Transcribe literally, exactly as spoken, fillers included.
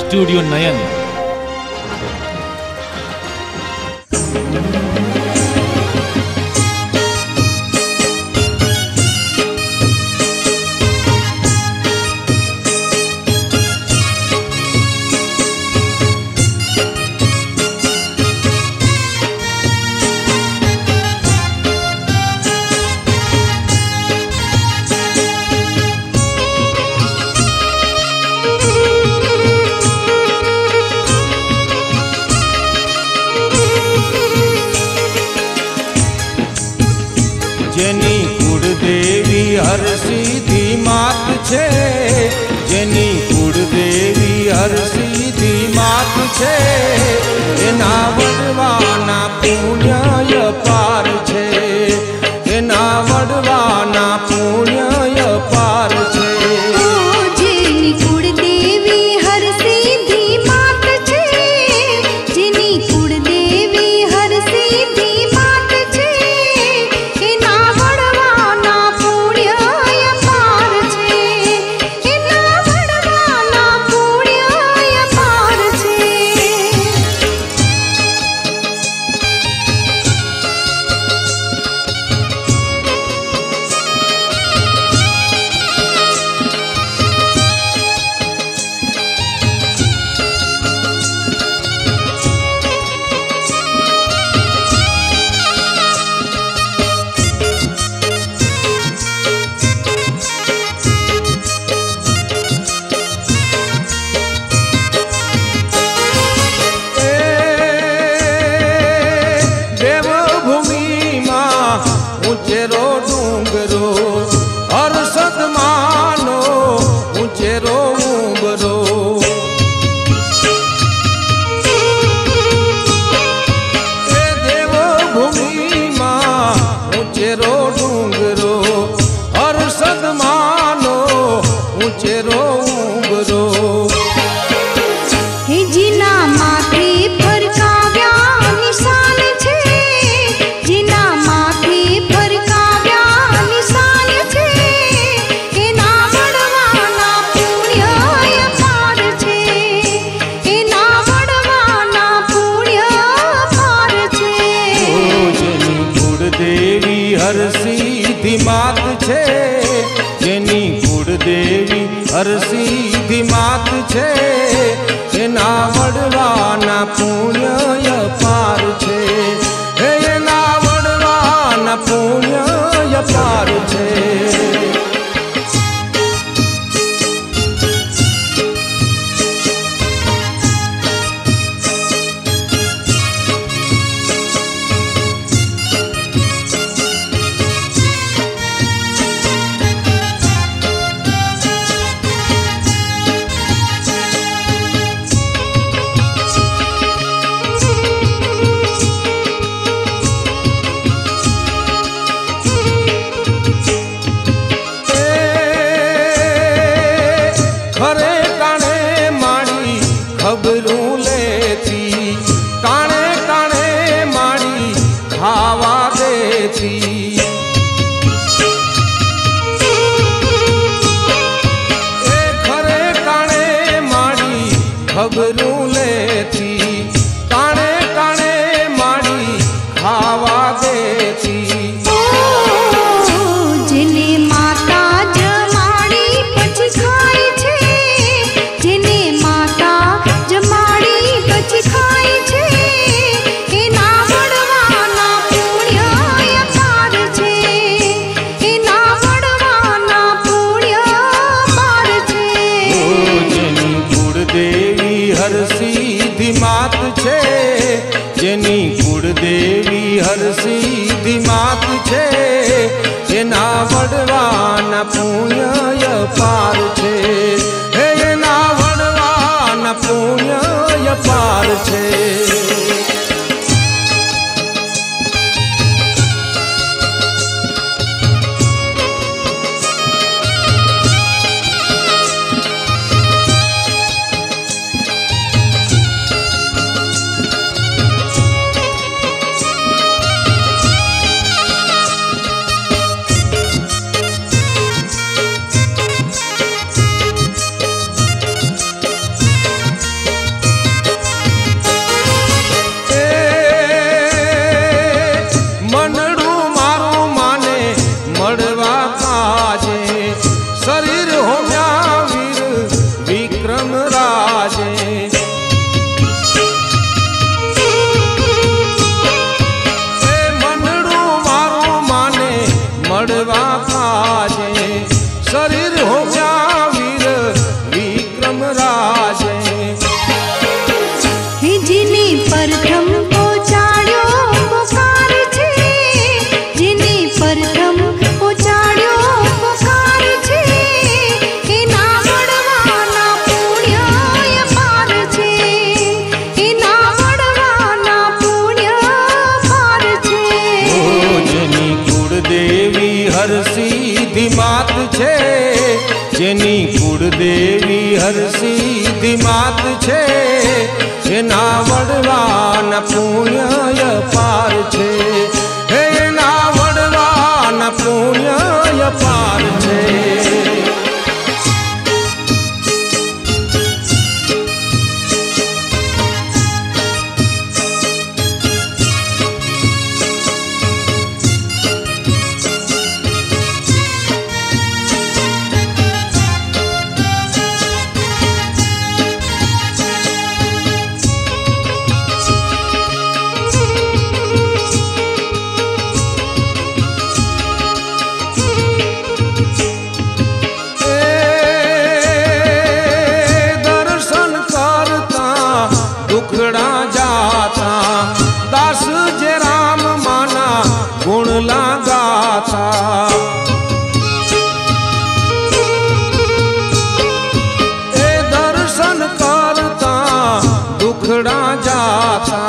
Studio नयन। Jenny कुलदेवी हर सीधी मात छे, जेनी कुलदेवी हर सीधी मात छे, एना वडवाना पुण्य पार छे, एना वडवाना पुण्य पार छे। जेनी कुलदेवी हर सीधी मात छे, जेनी कुलदेवी हर सीधी मात छे, एना वडवाना पुण्य पार छे, एना वडवाना पुण्य पार छे। ऊंचेरो डूंगरो और सदमानो ऊंचेरो उंबरो, ए देवभूमि मां ऊंचेरो डूंगरो और सदमानो ऊंचेरो उंबरो। हे जिना माथे फरकाव्या निशान छे, जिना माथे फरकाव्या निशान छे, एना वडवाना पुण्य पार छे, एना वडवाना पुण्य पार छे। ओ जेनी कुलदेवी हर सीधी मात छे, जेनी कुलदेवी हर सीधी मात छे, एना वडवाना पुण्य पार छे, हे एना वडवाना पुण्य पार छे। खरे काने माड़ी खबरूं लेती, काने काने माड़ी खावा देती, ए खरे काने माड़ी खबरूं लेती, काने काने माड़ी खावा देती। जेने माता जमाड़ी પછી ખાય છે, જેને માતા જમાડી પછી ખાય છે, એના વડવાના પુણ્ય પાર છે, એના વડવાના પુણ્ય પાર છે। ओ जेनी कुलदेवी हर सीधी मात छे, जेनी कुलदेवी हर सीधी मात छे, एना वडवाना पुण्य पार छे, हे एना वडवाना पुण्य पार छे। शरीर होम्या वीर विक्रम राजे। ए मनड़ू मारू माने मड़वा खाजे, शरीर होम्या वीर विक्रम राजे। जिने प्रथम पहुँचाड्यो पुकार छे, जिने प्रथम पहुँचाड्यो पुकार छे, एना वडवाना पुण्य अपार छे, एना वडवाना पुण्य अपार छे। ओ जेनी कुळदेवी हर सिद्धि मात छे, जेनी कुळदेवी हर सिद्धि मात छे, एना वडवान पुण्य अपार छे, एना वडवान पुण्य अपार छे। दुखड़ा जाता दास जे राम माना गुण लगाता। ए दर्शन करता दुखड़ा जाता